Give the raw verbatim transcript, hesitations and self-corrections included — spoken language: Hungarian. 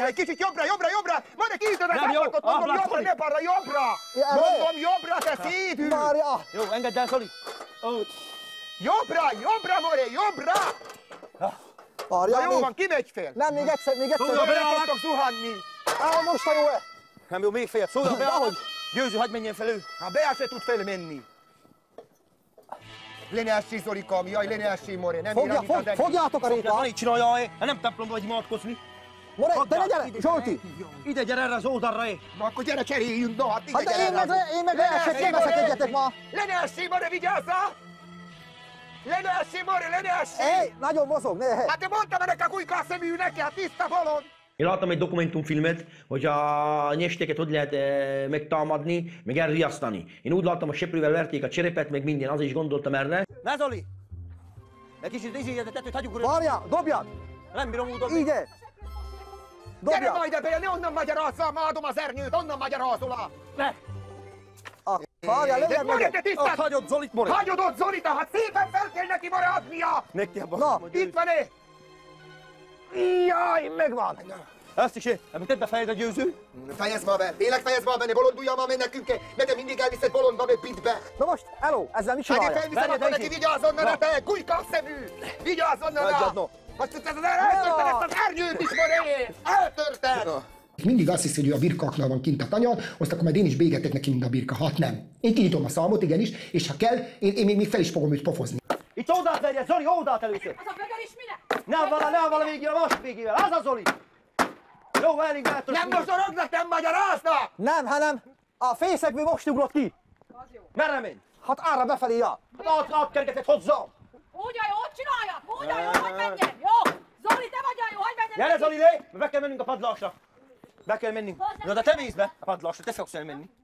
Jó, egy kicsit jobbra, jobbra, jobbra! Van egy kicsit az átlakot, mondom jobbra, ne balra, jobbra! Mondom jobbra, te szédül! Várja! Jó, engedd el, Zoli! Jobbra, jobbra, more, jobbra! Várja, Na jó van, kimegy fél! Nem, még egyszer, még egyszer! Szóval bele fogtok zuhanni! Á, most a jó-e? Nem jó, még fél. Szóljon be, Ahogy? Győző, hagyd menjen fel ő. Hát Bea se tud felmenni! Le ne essé, Zolikám, jaj, le ne essé, more, nem Fogja, irányít az fog, egész. fogjátok a Van rétát! így csinálja, hát nem templomba vagy imádkozni. More, te ne gyere! Zsolti! Ide gyere erre az oldalra, é. Na akkor gyere, cseréljünk, no, hát ide Hát de gyere én meg, rá. le, én meg leesek, nem veszek egyetek ma! Le ne essé, more, vigyázzál! Le ne essé, more, le ne essé! Ej, nagyon mozog, ne! Hát te mondtam ennek a kujkás szemű neki, hát tiszta bolond! Én láttam egy dokumentumfilmet, hogy a nyestéket hogy lehet e, megtámadni, meg elriasztani. Én úgy láttam, a seprővel verték a cserepet, meg minden, azért is gondoltam erre. Ne, Zoli! Egy kicsit izéljed a tetőt, hagyjuk rögtön. Várjál, dobjad! Nem bírom úgy dobni. Így! Gyere Dobjad! majd ebbe, ne onnan magyarázzal, ma adom az ernyőt, onnan magyarázol. Ne! Ah, várjál, De legyen more, meg! te Ott tisztát! hagyod Zolit, more! Hagyod ott Zolita, hát szépen fel kell neki maradnia! Neki abban. Na, Itt van-e? Jaj, megvan! Ezt is én. Nem tedd be fejed a győző. Fejezd már be, tényleg fejezd már be, ne bolonduljál már meg nekünk, ne te mindig elviszed bolondba, meg pitbe! Na most, hello, ezzel mit Hát én csinálja? felviszem, Várjad, akkor Eiki. neki vigyázz onnan, a te gulykás szemű! Vigyázz onnan rá! Hagyjad, no. Azt ez az eltörted ezt az ernyőt is, moré! Eltörted! Mindig azt hiszi, hogy ő a birkaknál van kint a tanyar, azt akkor majd én is bégetek neki, mint a birka. Hát nem. Én kinyitom a számot, igenis, és ha kell, én, én még, még fel is fogom őt pofozni. Itt oldalt verjed, Zoli, oldalt először. Az a bögör is minek? Ne vala, ne vala végére, a másik végével. Az a Zoli. Jó, elég látos. Nem mosorognak, nem magyaráznak! Nem, hanem a fészekből most ugrott ki. Az jó. Merre menj? Hát arra befelé, ja. Hát át, átkergetett hozzá. Úgy a jó, csinálja! Úgy a jó, hogy menjen! Jó! Zoli, te vagy a jó, hogy menjen! Gyere, Zoli, lé! Be kell mennünk a padlásra. Be kell mennünk. Na, de te mész be a padlásra, te fogsz elmenni.